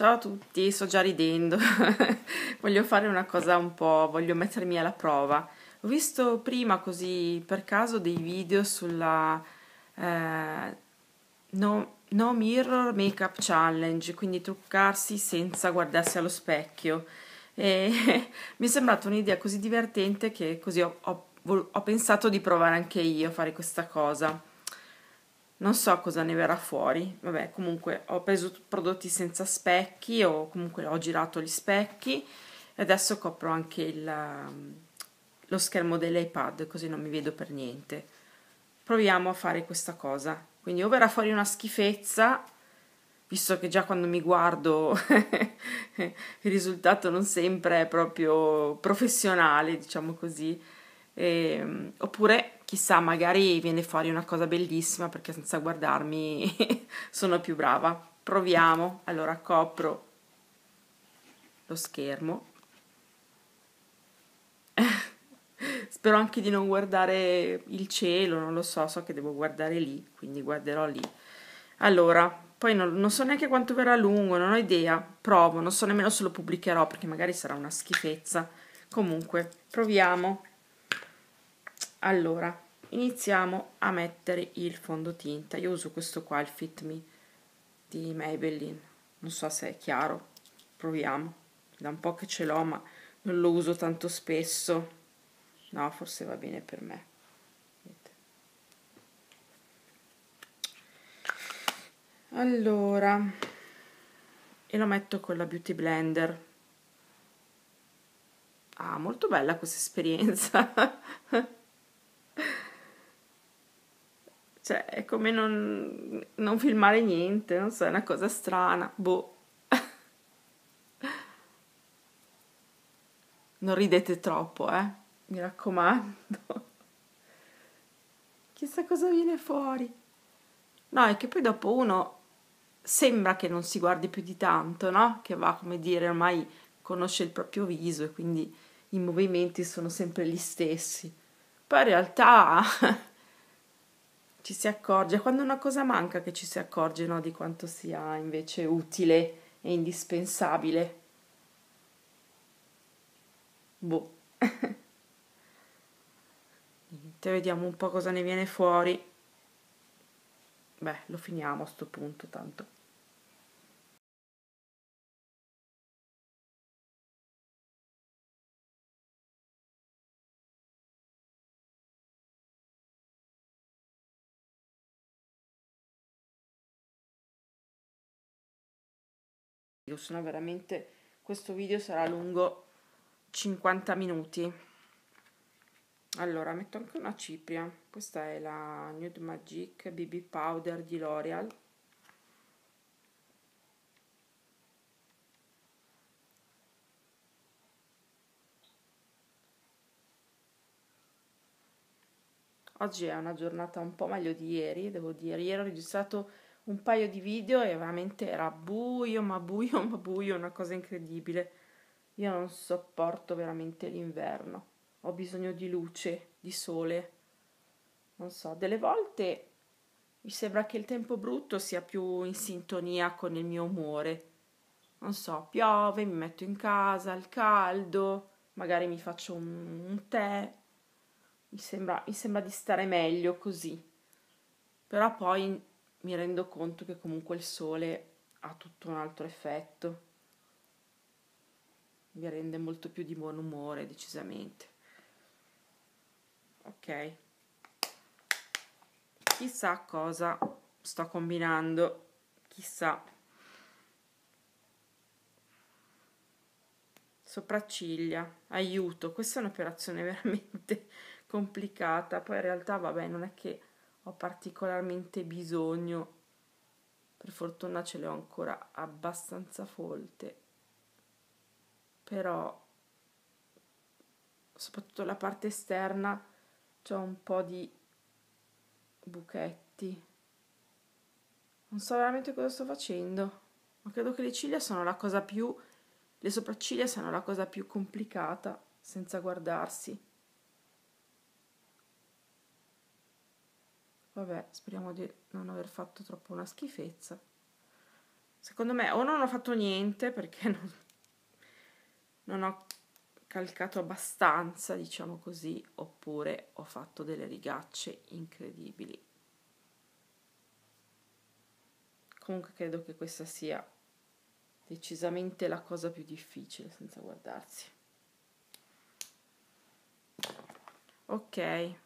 Ciao a tutti, sto già ridendo. Voglio fare una cosa un po', voglio mettermi alla prova. Ho visto prima così per caso dei video sulla no Mirror Makeup Challenge, quindi truccarsi senza guardarsi allo specchio. E mi è sembrata un'idea così divertente che così ho pensato di provare anche io a fare questa cosa. Non so cosa ne verrà fuori. Vabbè, comunque ho preso prodotti senza specchi o comunque ho girato gli specchi e adesso copro anche lo schermo dell'iPad così non mi vedo per niente. Proviamo a fare questa cosa. Quindi o verrà fuori una schifezza, visto che già quando mi guardo il risultato non sempre è proprio professionale, diciamo così. Oppure chissà, magari viene fuori una cosa bellissima perché senza guardarmi sono più brava. Proviamo. Allora copro lo schermo. Spero anche di non guardare il cielo, non lo so, so che devo guardare lì, quindi guarderò lì. Allora, poi non so neanche quanto verrà lungo, non ho idea. Provo, non so nemmeno se lo pubblicherò perché magari sarà una schifezza. Comunque, proviamo. Allora, iniziamo a mettere il fondotinta. Io uso questo qua, il Fit Me di Maybelline. Non so se è chiaro. Proviamo. Da un po' che ce l'ho, ma non lo uso tanto spesso. No, forse va bene per me. Allora, e lo metto con la Beauty Blender. Ah, molto bella questa esperienza. Cioè, è come non filmare niente, non so, è una cosa strana. Boh. Non ridete troppo, mi raccomando. Chissà cosa viene fuori. No, è che poi dopo uno sembra che non si guardi più di tanto, no? Che va, come dire, ormai conosce il proprio viso e quindi i movimenti sono sempre gli stessi. Poi in realtà ci si accorge, è quando una cosa manca che ci si accorge, no, di quanto sia invece utile e indispensabile. Boh. Niente, vediamo un po' cosa ne viene fuori. Beh, lo finiamo a sto punto, tanto. Sono veramente, questo video sarà lungo 50 minuti. Allora metto anche una cipria, questa è la Nude Magic BB Powder di L'Oreal. Oggi è una giornata un po' meglio di ieri, devo dire. Ieri ho registrato un paio di video e veramente era buio, ma buio, ma buio, una cosa incredibile. Io non sopporto veramente l'inverno. Ho bisogno di luce, di sole. Non so, delle volte mi sembra che il tempo brutto sia più in sintonia con il mio umore. Non so, piove, mi metto in casa, al caldo, magari mi faccio un tè. Mi sembra di stare meglio così. Però poi mi rendo conto che comunque il sole ha tutto un altro effetto. Mi rende molto più di buon umore, decisamente. Ok. Chissà cosa sto combinando. Chissà. Sopracciglia. Aiuto. Questa è un'operazione veramente complicata. Poi in realtà, vabbè, non è che ho particolarmente bisogno. Per fortuna ce le ho ancora abbastanza folte. Però soprattutto la parte esterna c'ho un po' di buchetti. Non so veramente cosa sto facendo, ma credo che le sopracciglia siano la cosa più complicata senza guardarsi. Vabbè, speriamo di non aver fatto troppo una schifezza. Secondo me o non ho fatto niente perché non ho calcato abbastanza, diciamo così, oppure ho fatto delle rigacce incredibili. Comunque credo che questa sia decisamente la cosa più difficile senza guardarsi. Ok.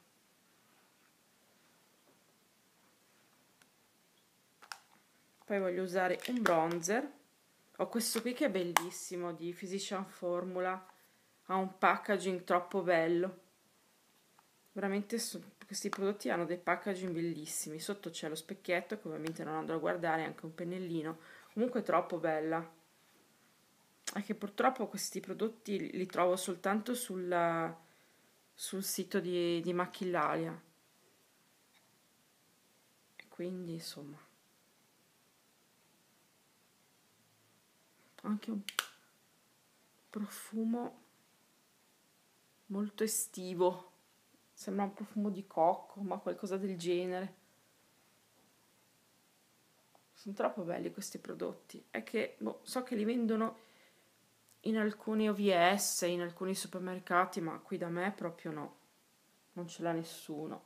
Poi voglio usare un bronzer. Ho questo qui che è bellissimo, di Physician Formula. Ha un packaging troppo bello. Veramente questi prodotti hanno dei packaging bellissimi. Sotto c'è lo specchietto che ovviamente non andrò a guardare, anche un pennellino. Comunque è troppo bella. È che purtroppo questi prodotti li trovo soltanto sul sito di Machillaria. E quindi insomma. Anche un profumo molto estivo. Sembra un profumo di cocco, ma qualcosa del genere. Sono troppo belli questi prodotti. È che so che li vendono in alcuni OVS, in alcuni supermercati, ma qui da me proprio no. Non ce l'ha nessuno.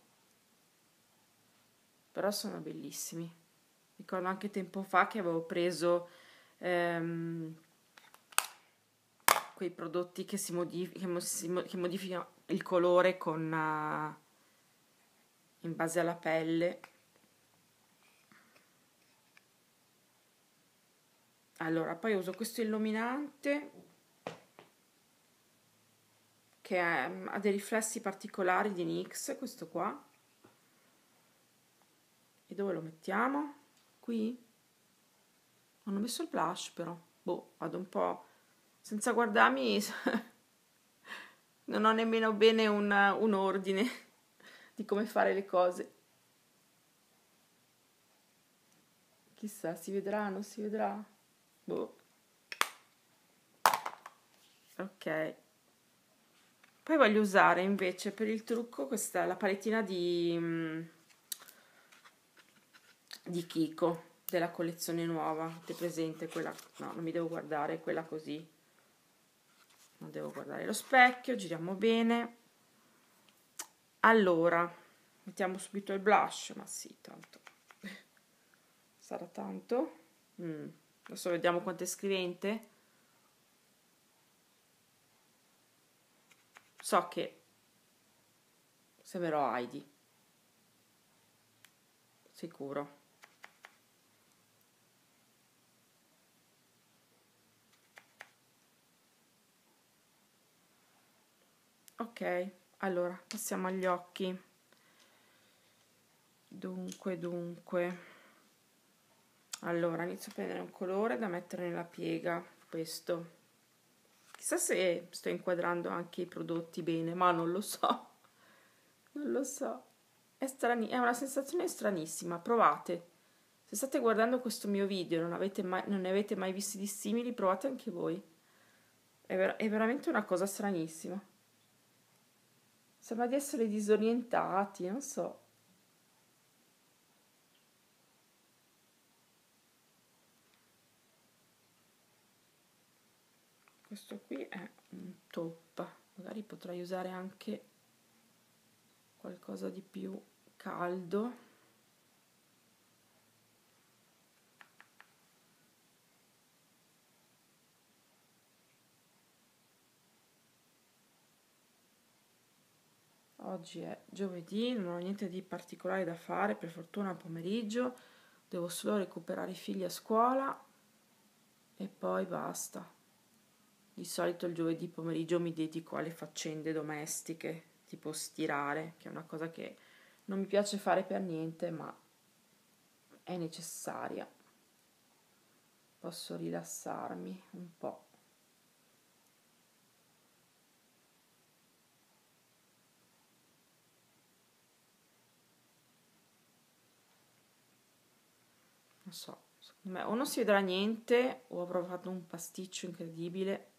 Però sono bellissimi. Ricordo anche tempo fa che avevo preso quei prodotti che che modificano il colore in base alla pelle. Allora, poi uso questo illuminante che ha dei riflessi particolari di NYX, questo qua. E dove lo mettiamo? Qui? Non ho messo il blush però. Boh, vado un po' senza guardarmi. Non ho nemmeno bene un ordine di come fare le cose. Chissà, si vedrà, non si vedrà. Boh. Ok. Poi voglio usare invece per il trucco questa, la palettina di Kiko della collezione nuova. Avete presente quella? No, non mi devo guardare, quella così. Non devo guardare lo specchio, giriamo bene. Allora, mettiamo subito il blush, ma sì, tanto. Sarà tanto. Adesso vediamo quanto è scrivente. So che sembrerò Heidi. Sicuro. Ok, allora passiamo agli occhi. Dunque. Allora, inizio a prendere un colore da mettere nella piega. Questo. Chissà se sto inquadrando anche i prodotti bene, ma non lo so. Non lo so. È una sensazione stranissima. Provate. Se state guardando questo mio video e non ne avete mai visti di simili, provate anche voi. È veramente una cosa stranissima. Sembra di essere disorientati, non so. Questo qui è un top. Magari potrei usare anche qualcosa di più caldo. Oggi è giovedì, non ho niente di particolare da fare, per fortuna pomeriggio, devo solo recuperare i figli a scuola e poi basta. Di solito il giovedì pomeriggio mi dedico alle faccende domestiche, tipo stirare, che è una cosa che non mi piace fare per niente, ma è necessaria. Posso rilassarmi un po'. Non so, secondo me o non si vedrà niente o avrò fatto un pasticcio incredibile.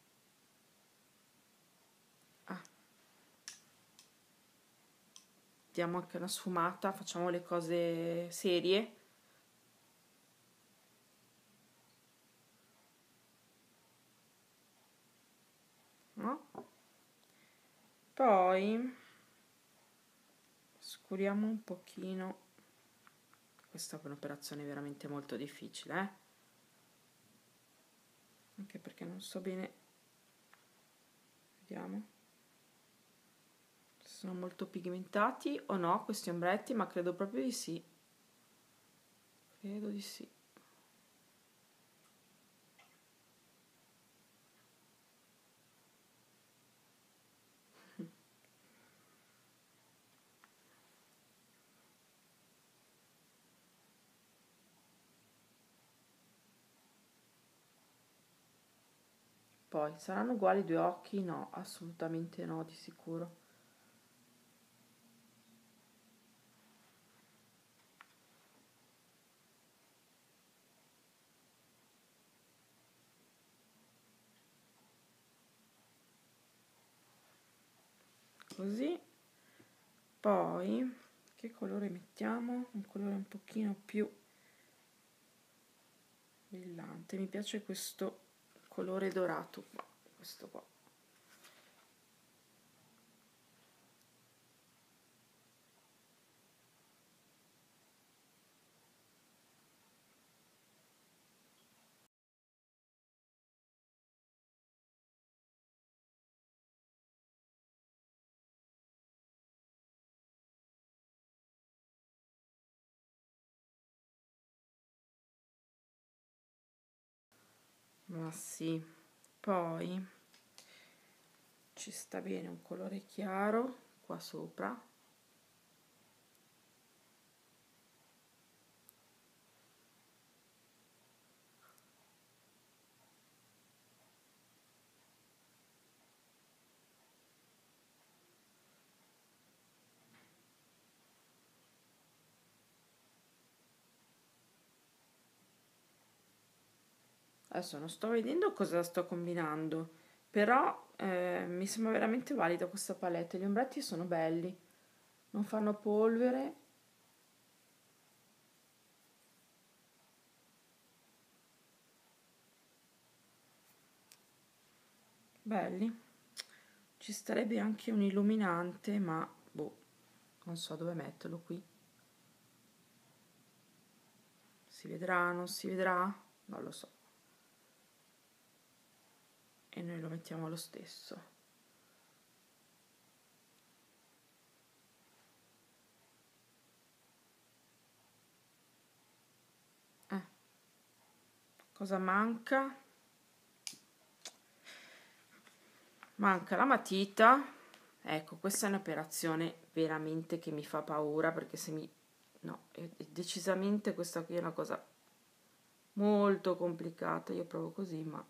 Ah. diamo anche una sfumata, facciamo le cose serie. No? Poi scuriamo un pochino. Questa è un'operazione veramente molto difficile, anche perché non so bene, vediamo se sono molto pigmentati o no questi ombretti, ma credo proprio di sì, credo di sì. Poi saranno uguali i due occhi? No, assolutamente no, di sicuro. Così. Poi che colore mettiamo? Un colore un pochino più brillante. Mi piace questo colore dorato qua, questo qua. Ma sì. Poi ci sta bene un colore chiaro qua sopra. Adesso non sto vedendo cosa sto combinando, però mi sembra veramente valida questa palette. Gli ombretti sono belli, non fanno polvere. Belli. Ci starebbe anche un illuminante, ma boh, non so dove metterlo qui. Si vedrà, non si vedrà? Non lo so. E noi lo mettiamo lo stesso. Cosa manca? Manca la matita. Ecco, questa è un'operazione veramente che mi fa paura, perché se mi... No, decisamente questa qui è una cosa molto complicata. Io provo così, ma...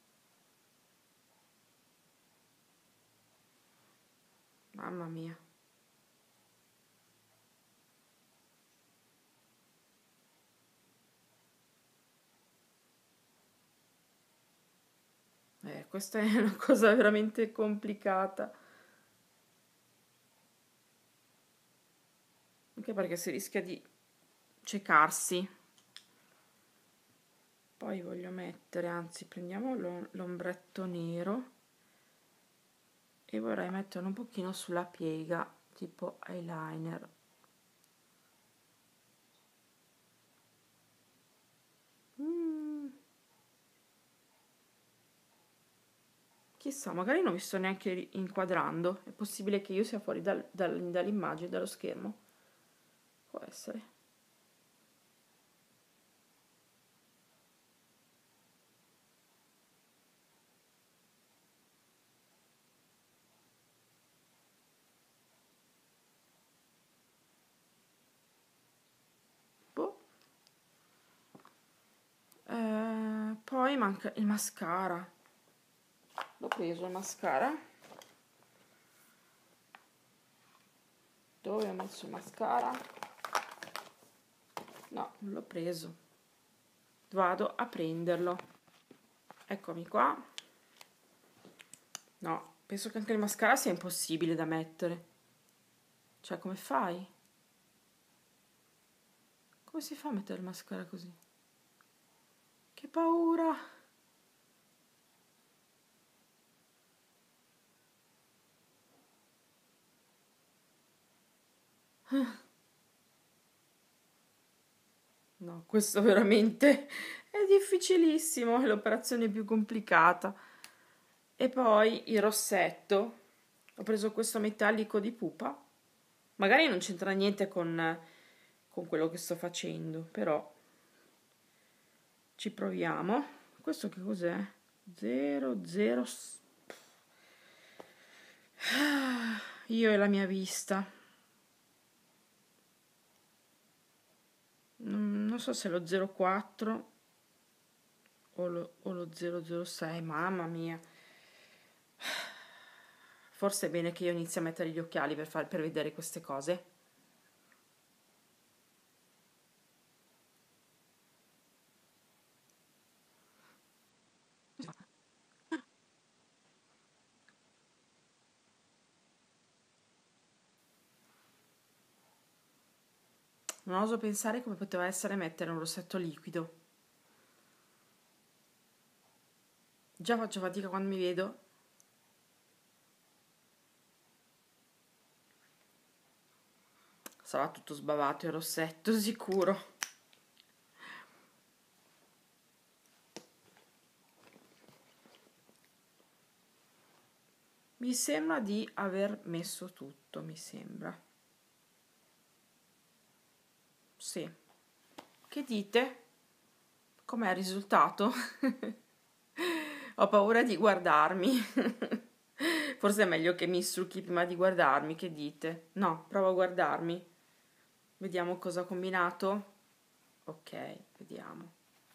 Mamma mia. Questa è una cosa veramente complicata. Anche perché si rischia di ciecarsi. Poi voglio mettere, anzi prendiamo l'ombretto nero e vorrei metterlo un pochino sulla piega, tipo eyeliner. Chissà, magari non mi sto neanche inquadrando. È possibile che io sia fuori dall'immagine, dallo schermo. Può essere. Boh. Poi manca il mascara. L'ho preso il mascara. Dove ho messo il mascara? No, non l'ho preso. Vado a prenderlo. Eccomi qua. No, penso che anche il mascara sia impossibile da mettere. Cioè, come fai? Come si fa a mettere il mascara così? Che paura! No, questo veramente è difficilissimo, è l'operazione più complicata. E poi il rossetto. Ho preso questo metallico di pupa. Magari non c'entra niente con quello che sto facendo, però ci proviamo. Questo che cos'è? 00. Io e la mia vista. Non so se è lo 04 o lo 006, mamma mia. Forse è bene che io inizi a mettere gli occhiali per vedere queste cose. Non oso pensare come poteva essere mettere un rossetto liquido. Già faccio fatica quando mi vedo. Sarà tutto sbavato il rossetto, sicuro. Mi sembra di aver messo tutto, mi sembra. Sì. Che dite? Com'è il risultato? Ho paura di guardarmi. Forse è meglio che mi strucchi prima di guardarmi, che dite? No, provo a guardarmi. Vediamo cosa ho combinato. Ok, vediamo.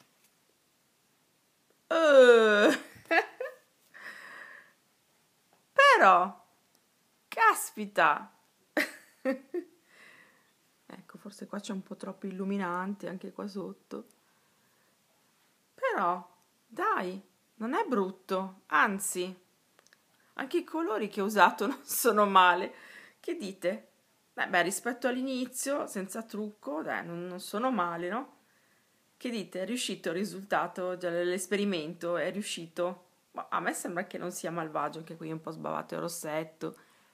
Però, caspita! Ecco, forse qua c'è un po' troppo illuminante anche qua sotto. Però, dai, non è brutto, anzi, anche i colori che ho usato non sono male. Che dite? Beh, rispetto all'inizio, senza trucco, dai, non sono male, no? Che dite? È riuscito il risultato, cioè, l'esperimento è riuscito? Ma a me sembra che non sia malvagio, anche qui è un po' sbavato il rossetto.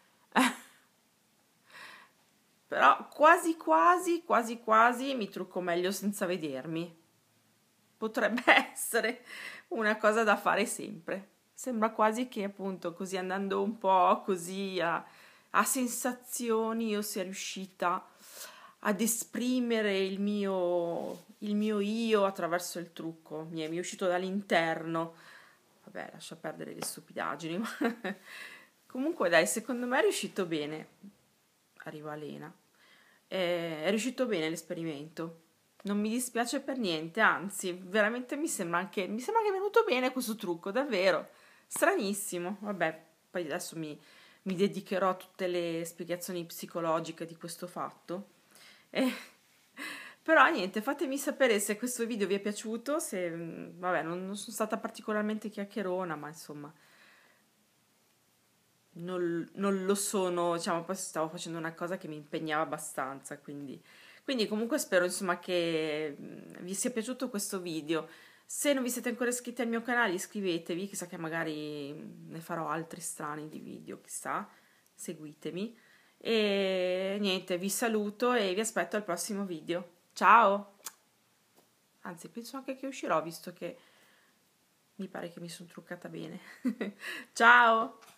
Però quasi quasi mi trucco meglio senza vedermi. Potrebbe essere una cosa da fare sempre. Sembra quasi che appunto così andando un po' così a sensazioni io sia riuscita ad esprimere il mio io attraverso il trucco. Mi è uscito dall'interno. Vabbè, lascia perdere le stupidaggini. Ma comunque dai, secondo me è riuscito bene. Arriva Lena. È riuscito bene l'esperimento. Non mi dispiace per niente, anzi, veramente mi sembra che è venuto bene questo trucco, davvero. Stranissimo. Vabbè, poi adesso mi dedicherò a tutte le spiegazioni psicologiche di questo fatto. Eh, però niente, fatemi sapere se questo video vi è piaciuto, se, vabbè, non sono stata particolarmente chiacchierona, ma insomma, non lo sono, diciamo, poi stavo facendo una cosa che mi impegnava abbastanza, quindi comunque spero insomma che vi sia piaciuto questo video. Se non vi siete ancora iscritti al mio canale iscrivetevi, chissà che magari ne farò altri strani di video, chissà, seguitemi. E niente, vi saluto e vi aspetto al prossimo video. Ciao! Anzi, penso anche che uscirò, visto che mi pare che mi sono truccata bene. Ciao!